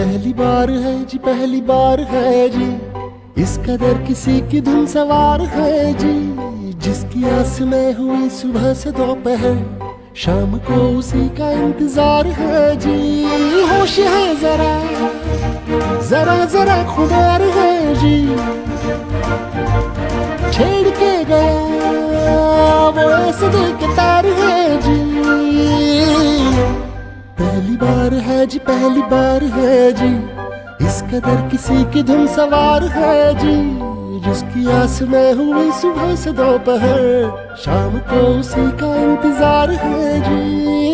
पहली बार है जी, पहली बार है जी, इस कदर किसी की धुन सवार है जी। जिसकी आस में हुई सुबह से दोपहर, शाम को उसी का इंतजार है जी। होश है जरा जरा जरा खुमार है जी, छेड़ के गया वो ऐसे दिल के तार है जी। पहली बार है जी, पहली बार है जी, इस कदर किसी की धुन सवार है जी। जिसकी आस में हुई सुबह से दोपहर, शाम को उसी का इंतजार है जी।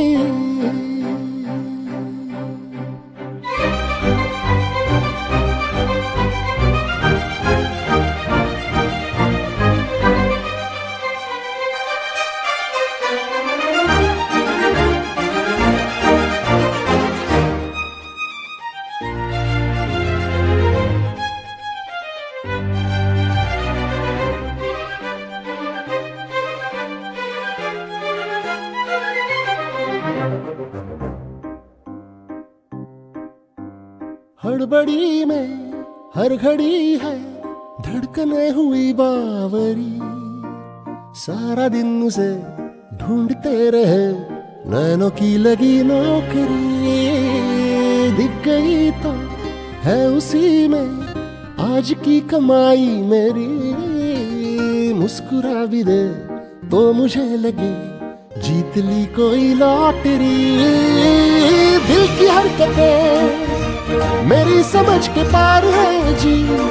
हड़बड़ी में हर घड़ी है धड़कने हुई बावरी, सारा दिन उसे ढूंढते रहे नैनों की लगी नौकरी। दिख गई तो है उसी में आज की कमाई मेरी, मुस्कुरा भी दे तो मुझे लगे जीत ली कोई लॉटरी। दिल की हरकतें मेरी समझ के पार है जी,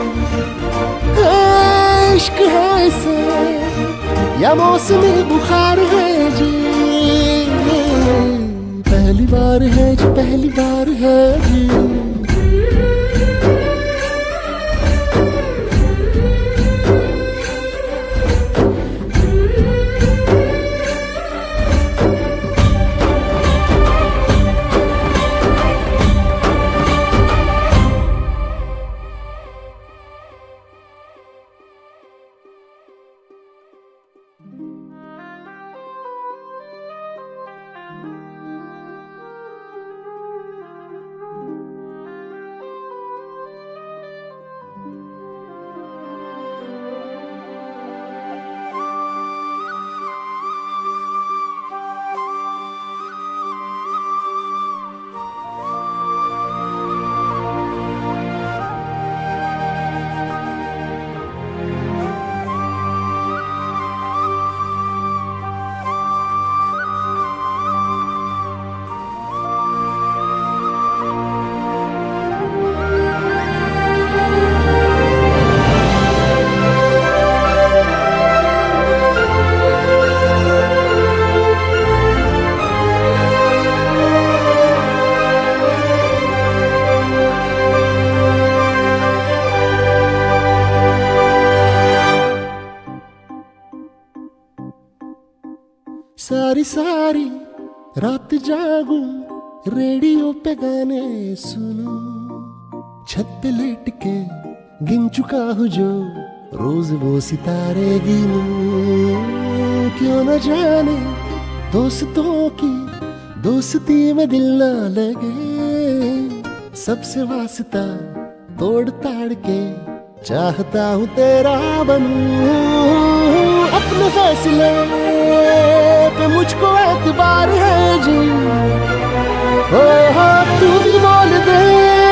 इश्क है इसे या मौसमी बुखार है जी। पहली बार है जी, पहली बार है जी। सारी सारी रात जागूं, रेडियो पे गाने सुनूं, छत पे लेट के गिन चुका हूँ जो रोज वो सितारे गिनूं। क्यों न जाने दोस्तों की दोस्ती में दिल ना लगे, सबसे वास्ता तोड़ ताड़ के चाहता हूँ तेरा बनूं। अपने फैसले पे मुझको एतबार है जी, हो तू भी बोल दे